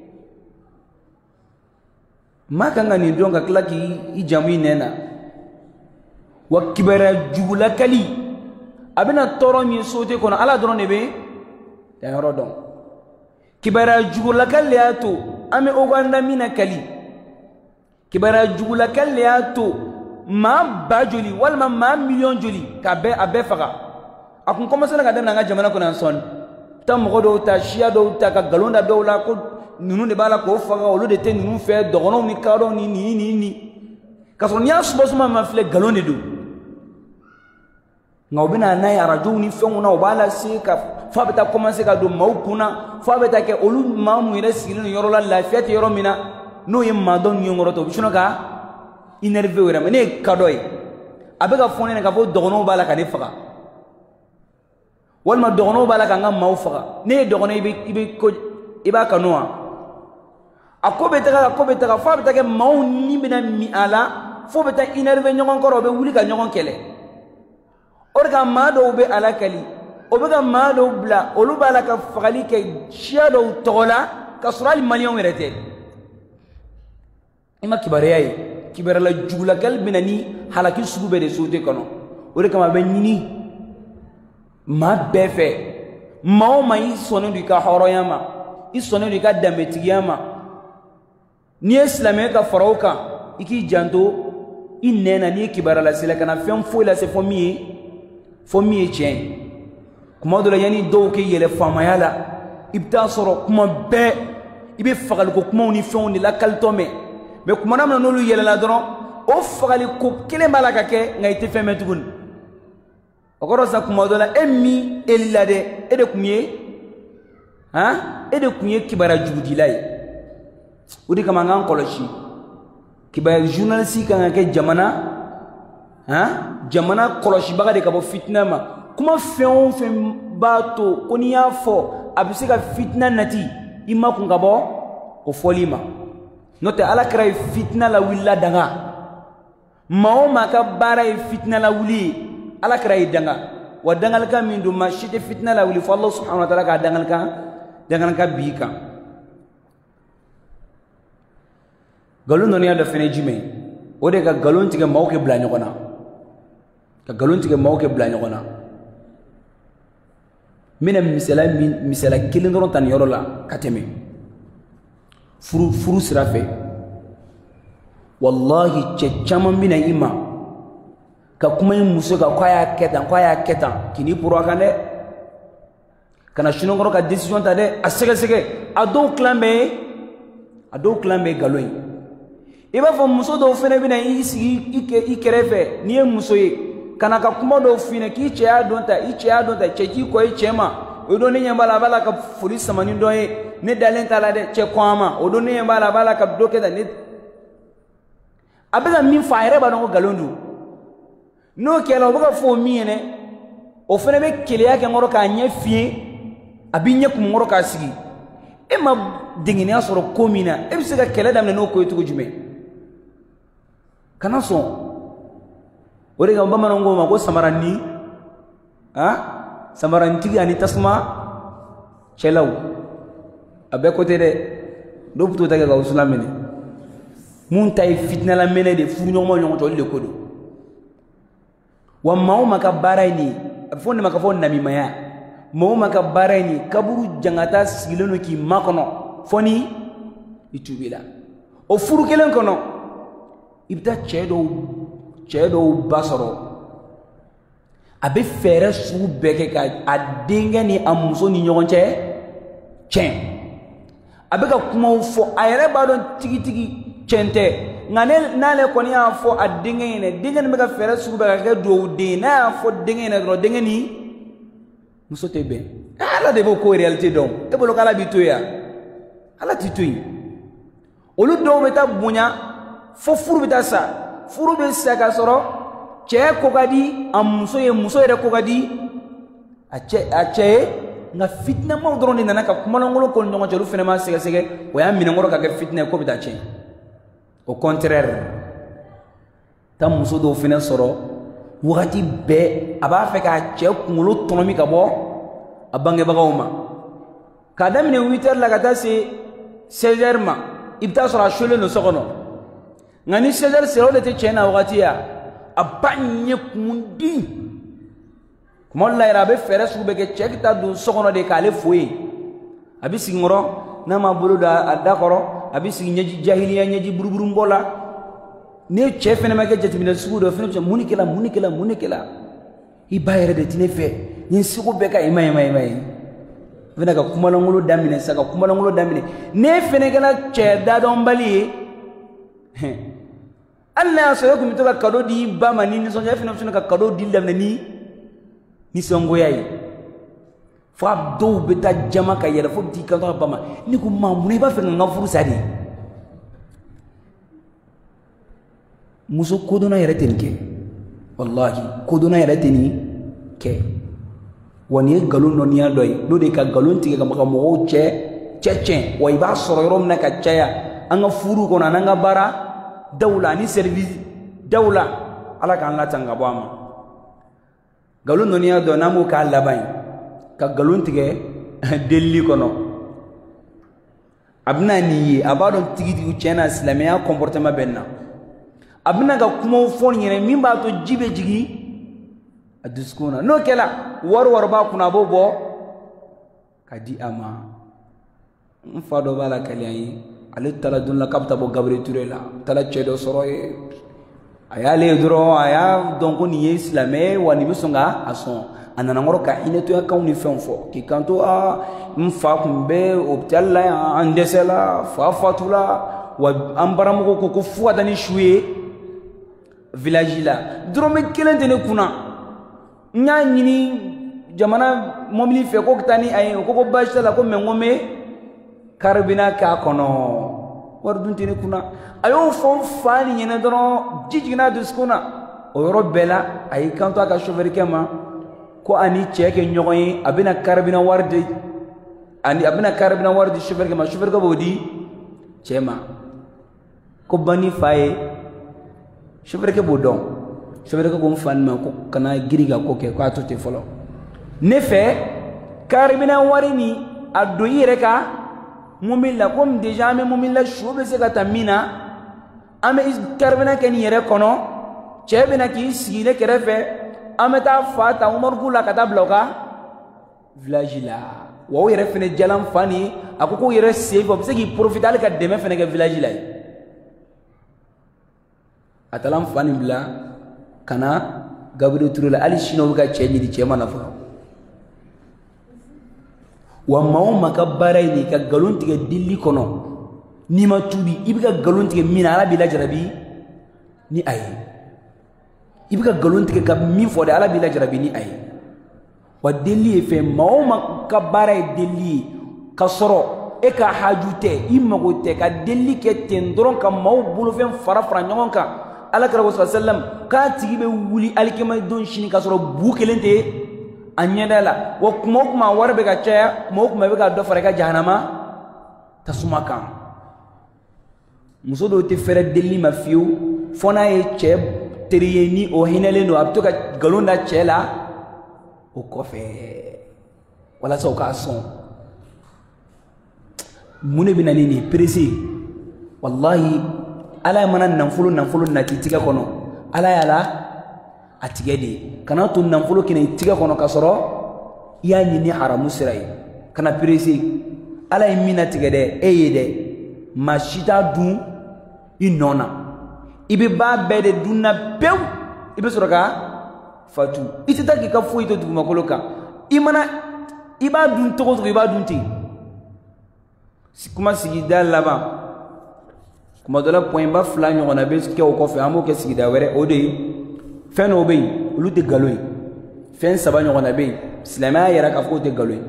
maa kan ka nin dɔn ka tila k'i jamu i nɛn na wa kibaruya jugulakali a bɛna tɔɔrɔ min sote kɔnɔ ala dɔrɔn de bɛ danyɔrɔ dɔn kibaruya jugulakali de y'a to an bɛ Uganda min na kali kibaruya jugulakali de y'a to maa ba joli walima maa miliyɔn joli k'a bɛɛ a bɛɛ faga a kun commencera ka daminɛ an ka jamana kɔnɔ yan sɔɔni taa mɔgɔ dɔw ta siya dɔw ta ka nkalon da dɔw la ko ninnu de b'a la k'o faga olu de tɛ ninnu fɛ dɔgɔnɔw ni kadɔw ni ni ni ni k'a sɔrɔ n'i y'a subasuma ma filɛ nkalon de don nka u bɛna n'a ye arajow ni fɛnw na u b'a lase ka f'a bɛ taa commencer ka don maaw kunna f'a bɛ taa kɛ olu maa mun yɛrɛ sigilen don yɔrɔ la lafiya tɛ yɔrɔ min na n'o ye maa dɔn ɲɛkɔrɔ ta u bɛ sin ka énervé wɛrɛ mais ne ye kadɔ ye a bɛ ka fɔ ne ɲɛna k'a fɔ dɔgɔnɔw b'a la ka ne faga walima dɔgɔnɔw b'a la ka n ka maaw faga ne ye dɔgɔnɔ i bɛ i bɛ ko i b'a kanu wa a ko bɛ taga a ko bɛ taga f'a bɛ taa kɛ maaw ni bɛna min a la f'o bɛ taa énervé ɲɔgɔn kɔrɔ u bɛ wuli ka ɲɔgɔn kɛlɛ o de ka maa dɔw bɛ ala kali o bɛ ka maa dɔw bila olu b'a la ka fagali kɛ siya dɔw tɔgɔ la ka sɔrɔ hali maliyɛnw yɛrɛ tɛ i ma kibaruya ye kibaruya jugulakali bɛ na ni halaki sugu bɛɛ de sote kɔnɔ o de kama a bɛ ɲini maa bɛɛ fɛ maa o maa i sɔnnen do i ka hɔrɔnya ma i sɔnnen do i ka danbetigiya ma n'i ye silamɛya ka fara o kan i k'i janto i nɛn na n'i ye kibaruya lasela ka na fɛn foyi lase fɔ min ye fɔ min ye tiɲɛ ye kuma dɔ la yanni dɔw kɛ yɛlɛ faamaya la i bɛ taa sɔrɔ kuma bɛɛ i bɛ fagaliko kumaw ni fɛnw de lakalitɔ mɛn mɛ kuma na min na n'olu yɛlɛla dɔrɔn o fagaliko kelen b'a la ka kɛ nka i tɛ fɛn mɛn tuguni o kɔrɔ sisan kuma dɔ la e min eli la dɛ e de tun ye han e de tun ye kibaruya jugudila ye o de kama an k'an kɔlɔsi kibaruya journaliste kan ka kɛ jamana han jamana kɔlɔsibaga de ka bɔ fitina ma kuma fɛn o fɛn b'a to ko n'i y'a fɔ a bɛ se ka fitina nati i ma kun ka bɔ o fɔli ma n'o tɛ ala kɛra ye fitina lawulila danga maa o maa ka baara ye fitina lawuli ye ala kɛra ye danga wa dangalikan min don maa si tɛ fitina lawuli fo ala subhanahu wa taala k'a dangalikan dangalikan b'i kan nkalon dɔnniya dɔ fɛnɛ ye jumɛn o de ka nkalon tigɛ maaw kɛ bila ɲɔgɔn na ka nkalon tigɛ maaw kɛ bila ɲɔgɔn na n bɛna misaliya min misaliya kelen dɔrɔn ta nin yɔrɔ la ka tɛmɛ furu furu sira fɛ wallahi cɛ caman bɛna i ma ka kuma i muso kan k'a y'a kɛ tan k'a y'a kɛ tan k'i n'i poro a kan dɛ ka na sunɔgɔrɔ ka décision ta dɛ a sɛgɛsɛgɛ a dɔw tilan bɛɛ ye a dɔw tilan bɛɛ ye nkalon ye i b'a fɔ muso dɔw fɛnɛ bɛna i sigi i kɛrɛfɛ n'i ye muso ye kana ka kuma dɔw f'i ɲɛna k'i cɛ y'a dɔn ta i cɛ y'a dɔn ta cɛ k'i kɔ i cɛ ma o don ne ɲɛ b'a la a b'a la ka foli samani dɔ ye ne dalen t'a la dɛ cɛ kɔn a ma o don ne ɲɛ b'a la a b'a la ka dɔ kɛ tan ne a bɛ ka min fɔ a yɛrɛ b'a dɔn ko nkalon don n'o kɛra o bɛ ka fɔ o min ɲɛna o fɛnɛ bɛ keleya kɛ n kɔrɔ k'a ɲɛ f'i ye a b'i ɲɛ kun kɔrɔ k'a sigi e ma dengeniya sɔrɔ ko min na e bɛ se ka kɛlɛ daminɛ n'o ko ye cogo jumɛn kana sɔn o de kama bamananw ko ma ko samaranni ah samarantigi ani tasuma cɛlaw a bɛɛ côté dɛ do buto ta ga usula mene mun tay fitna la mene de fu ñomo ñomo to le ko do wa maw maka baray fonde maka fon nami maya maw maka baray kaburu jangata sigilono ki makono foni itubila o furu kelen kono ibda chedo chedo basoro abe fere su beke ka adenga ni amuso ni ñogonche chen abe ka kuma fo ayere ba don tigi tigi chente ngane nale koni ya fo adenga ne denga ni meka fere su beke ka do de na fo denga ne ro denga ni muso tebe ala de ko reality don e bolo kala bitoya ala tituyi olu do beta bunya fo furu beta sa furu be sa ka soro che ko gadi am muso ye muso re ko gadi a che a che na fitna mo drone nana ka kuma ngolo ko nyongo cheru fene ma sege sege o ya mina ngoro ka ke fitna ko bita che au contraire ta muso do fene soro wakati be aba fe ka che ngolo tonomi ka bo abange bagawma kadam ne huit heures la kata se seize heures ma ibta sora shole no sokono ngani seize heures sero de te chena wakati ya abanye kundi kuma la ira be fere su be ke chekta du sokono de kale foyi abi singoro na ma bulu da adakoro abi sigi nyaji jahiliya nyaji buruburu mbola ne chefene ma ke jeti mina su do fene munikela munikela munikela ibayere de tine fe nyin sigo be ka imay imay imay vena ka kuma ngolo damine saka kuma ngolo damine ne fene gala che da don bali Allah so yoku mitoka kado di bama ni ni sonja fina fina ka kado di lam ni ni songo yayi fa do beta jama ka yela fo di kado bama ni ko mamu ne ba fe ngafuru sadi muso kodona yere tenke wallahi kodona yere teni ke woni galon non ya doy do de ka galon tige ka maka mo che chechen way ba soro rom na ka chaya anga furu ko na nga bara dawla ni service dawla ala kan la tanga bama galon non ya do namu ka labay ka galon tige delli kono abna ni abadon tigi tigi chena islamia comportement benna abna ga kuma fon yene min ba to jibe jigi aduskuna no kela war war ba kuna bobo kadi ama mfado bala kaliyi ale tala dun la kapta bo gabri turela tala chedo soroye ayale duro aya donc ni islamé wani misonga ason anana ngoro ka ineto ya kawni fenfo ki kanto a mfa kumbe optalla andesela fa fatula wa ambaramu ko ko fu adani shuye village la duro me kelente ne kuna nya nyini jamana momili fe ko tani ay ko ko bashla ko mengome karbina ka kono wardun tini kuna ayo fon fani nyene dono jijigna duskuna o yoro bela ay kanto aka chauffeur kema ko ani cheke nyogoyi abina karbina warde ani abina karbina warde chauffeur kema chauffeur ko bodi chema ko bani faye chauffeur ke bodon chauffeur ko fan ma ko kana giriga ko ke ko atote folo nefe karbina warini adoyire ka mumilla comme déjà me mumilla shobe se ka tamina ame is karbina ken yere kono chebina ki sigile kerefe ame ta fata umar gula kata bloka village la wo yere fene jalam fani akoko yere save ob se ki profital ka deme fene ke village la atalam fani bla kana gabriel turula ali shino ka chenyi di chema na fo wa maw maka baray ni ka galon tige dilli kono ni ma tubi ibika galon tige mina ala bila jarabi ni ay ibika galon tige ka min fo de ala bila jarabi ni ay wa dilli fe maw maka baray dilli ka soro e ka hajute imago te ka dilli ke tendron ka maw bulu fen fara fara nyon ka ala kara sallam ka tigi be wuli alkema don shini ka soro bukelente anyedala wa kuma kuma warbe ga chaya mo kuma be ga do fare ga jahannama tasumaka muso do te fere delli ma fiu fona e che teriyeni o hinele no abto ka galonda chela o kofe wala so ka son mune bina nini presi wallahi ala mana nanfulu nanfulu nati tiga kono ala yala atigedi kana tun nanfulu kine tiga kono kasoro ya nyini haramu sirai kana presi ala mina tigede eyede mashita dun inona ibe ba bede dunna bew ibe soroka fatu itita ki ka foito duguma koloka imana iba dun togo togo iba dun ti kuma sigida laba kuma dola point ba fla nyona be ke o ko fe amo ke sigida were o de fen o be lu de galoy fen saba nyona be islama yara ka fo de galoy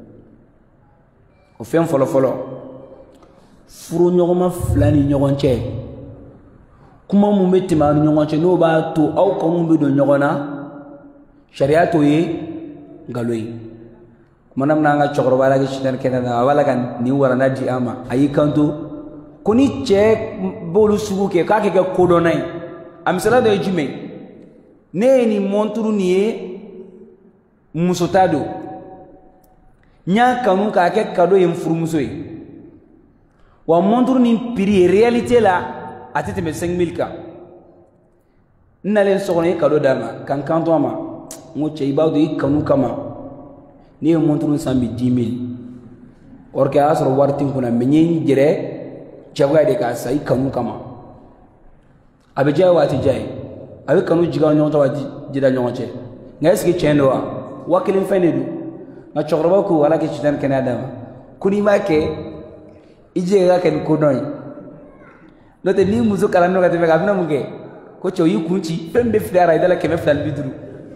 o fen folo folo furu nyoma fla ni nyogon che kuma mu metti ma nyogon che no ba to aw ko mu be do nyogona sharia to ye galoy manam nanga chokro wala ke shitan kenana wala kan ni wala na di ama ayi kanto koni che bolu sugu ke ka ke ke kodo nai am sala do jime ne ni monturu ni musotado nya kanu ka ke kado yem furumuso yi wa monturu ni prix réalité la atete me cinq mille ka nalen sogone kado dama kan kanto ama ngo che ibado yi kanu kama ni e montru sambi dix mille or que asro wartin kuna menyen jere jawga de ka sai kanu kama abe jawati jay abe kanu jiga nyon tawati jida nyon che ngaski chendo wa wakilin fenedu na chokroba ku wala ke chidan canada kuni make ije ga ken konoy note ni muzo kala no ga te ga bina muge ko cho yi kunci pembe fdara idala ke me fdal bidru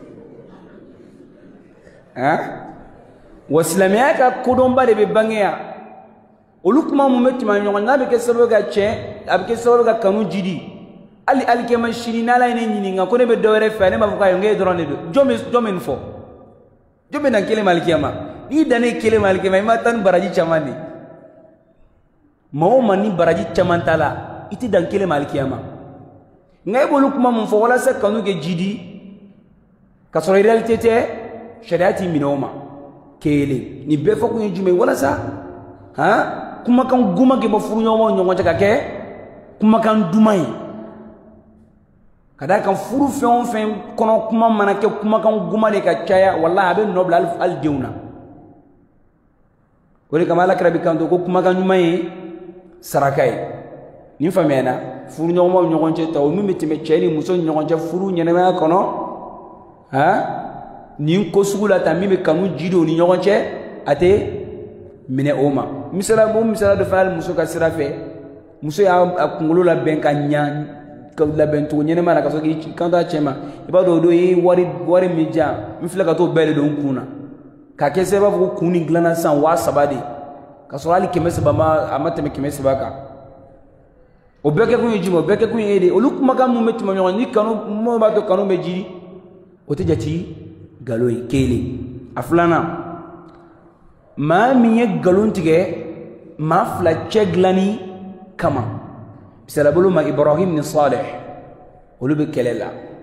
ha wasilamiya ka kodon ba de be bangeya olukuma mu metti ma nyon na be ke sabo ga che ab ke sabo ga kanu jidi ali ali ke man shiri na la ne nyini nga ko ne be dowere fa ne ma ko nge drone do jome jome nfo jome na kele malikiyama ni dane kele malikiyama ma tan baraji chamani mawo mani baraji chamantala iti dan kele malikiyama ngai bolukuma mu fo wala sa kanu ge jidi ka so realite te shariati minoma kele ni be foko ni jume wala sa ha kuma kan guma ke mafuru nyomo nyongo taka ke kuma kan dumai kada kan furu fen fen kono kuma manake kuma kan guma de ka chaya wallahi abe nobla al al deuna wori kamala krabi kan do ko kuma kan nyumai sarakai ni famena furu nyomo nyongo che taw mi metime cheni muso nyongo che furu nyene ma kono ha ni ko sugula ta mi be kanu jido ni nyongo che ate mine oma misala bo misala do fal muso ka sirafe muso ya akungulu la benka nya ka la bento nyene mara ka so ki kanda chema iba do do yi wari wari mija mi fila ka to bele do kuna ka kese ba ko kuni glana san wa sabade ka so ali kemese ba ma amate me kemese ba ka o beke ku yijimo beke ku yede o luk maga mu metti ma nyongo ni kanu mo ba to kanu be jiri o te jati galoy kele aflana ma miye galon tige ma fla cheglani kama bisalabu ma ibrahim ni salih olu be kelela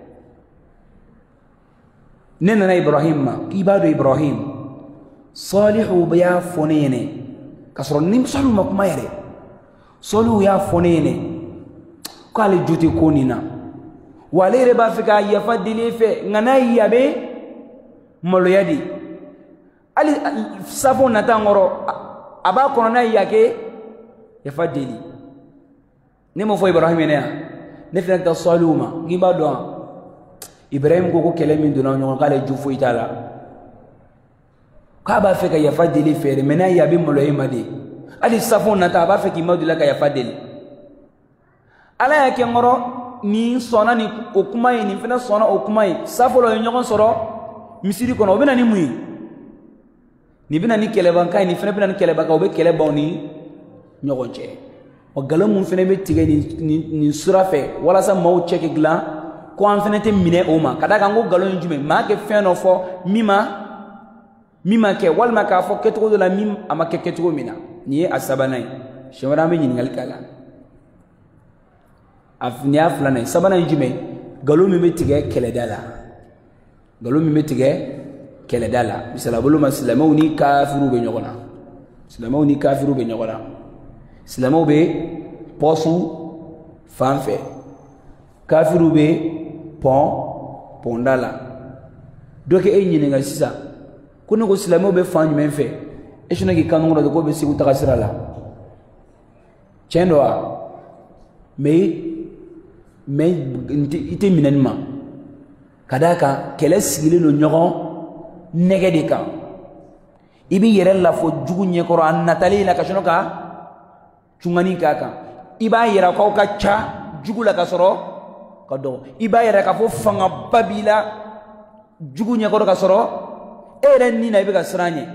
nena na ibrahim ma ibadu ibrahim salihu biya fonene kasro nim salu ma kuma yare solu ya fonene ko ale juti konina wale re ba fika ya fadili fe ngana yabe molo yadi ali safo nata ngoro aba kono na yake ya fadili nemo fo ibrahim ne ne fi ta saluma giba do ibrahim go ko kele min do na nyon kale jufo itala ka ba fe ka ya fadili fere mena ya bi molo yimadi ali safo nata ba fe ki madula ka ya fadili ala yake ngoro ni sona ni okuma ni fina sona okuma safo lo nyon soro misiri kono obina ni muyi ni bina ni kele banka ni fina bina ni kele baka obe kele boni nyogonche o galam mun fina be tige ni ni surafe wala sa maw cheke gla ko an fina te mine oma kada kan go galon jume ma ke feno fo mima mima ke wal ma ka fo ketgo de la mim ama ke ketgo mina ni asabanai shawara me ni ngal kala afnia fulana sabana jume galon mi be tige kele dala galon mi be tige kele dala misala bulu maslamaw ni kafiru be nyogona islamaw ni kafiru be nyogona silamɛw bɛ pɔsu fan fɛ kafiru bɛ pɔn pɔnda la dɔ kɛ e ɲininka sisan ko ne ko silamɛw bɛ fan jumɛn fɛ e sɔnna k'i kan kɔrɔ de ko bɛ segu taga sira la tiɲɛ don wa mɛ mɛ i tɛ minɛ nin ma ka d'a kan kɛlɛ sigilen don ɲɔgɔn nɛgɛ de kan i b'i yɛrɛ lafɔ jugu ɲɛkɔrɔ a natali la ka sɔrɔ ka cungani k'a kan i b'a yɛrɛ k'aw ka ca jugu la ka sɔrɔ ka dɔgɔ i b'a yɛrɛ k'a fɔ fangaba b'i la jugu ɲɛkɔrɔ ka sɔrɔ e yɛrɛ ni na i bɛ ka siran ɲɛ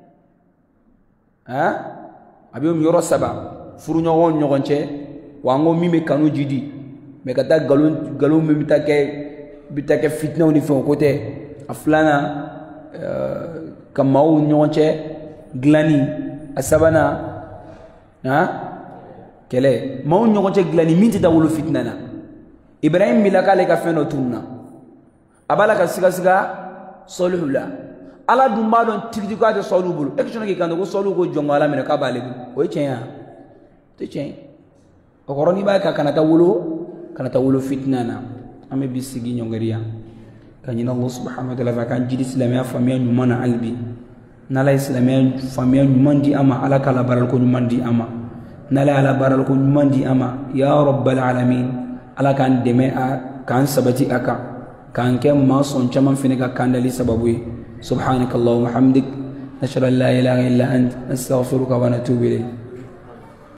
han a bɛ yɔrɔ saba furuɲɔgɔnw ɲɔgɔn cɛ wa n ko min bɛ kanu jidi mɛ ka taa nkalon nkalon min bɛ taa kɛ bɛ taa kɛ fitinɛw ni fɛnw ko tɛ a filanan ka maaw ɲɔgɔn cɛ dilanni a sabanan han kɛlɛ maaw ɲɔgɔn cɛ dilanni min tɛ taa wolo fitinɛ na Ibrahim bila k'ale ka fɛn dɔ tununa a b'a la ka sigasiga Sɔlihu la Ala dun b'a dɔn tigitigi k'a tɛ Sɔlihu bolo e ka sɔn k'i kan ko Sɔlihu ko jɔn Ala minɛ k'a b'ale bolo o ye tiɲɛ ye o tɛ tiɲɛ ye o kɔrɔ n'i b'a kɛ kana taa wolo kana taa wolo fitinɛ na an bɛ bi sigi ɲɔngiriya ka ɲini Allah subhanahu wa ta'ala fɛ k'an jidi silamɛya faamuya ɲuman na hali bi n'Ala ye silamɛya faamuya ɲuman di an ma Ala ka labaaraliko ɲuman di an ma n'Ala ye labaaraliko ɲuman di an ma ya rabbal alamin Ala k'an dɛmɛ a k'an sabati a kan k'an kɛ maa sɔn caman fana ka kandali sababu ye subhanakallahumma hamdik nashhadu an la ilaha illa ant nastaghfiruka wa natubu ilayk